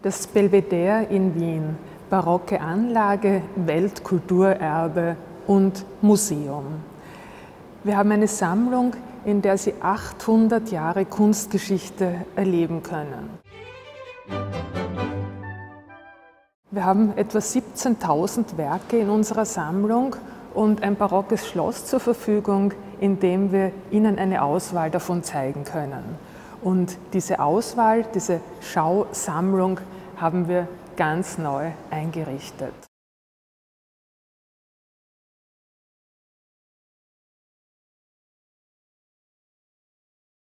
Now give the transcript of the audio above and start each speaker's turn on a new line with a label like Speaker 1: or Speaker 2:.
Speaker 1: Das Belvedere in Wien, barocke Anlage, Weltkulturerbe und Museum. Wir haben eine Sammlung, in der Sie 800 Jahre Kunstgeschichte erleben können. Wir haben etwa 17.000 Werke in unserer Sammlung und ein barockes Schloss zur Verfügung, in dem wir Ihnen eine Auswahl davon zeigen können. Und diese Auswahl, diese Schausammlung haben wir ganz neu eingerichtet.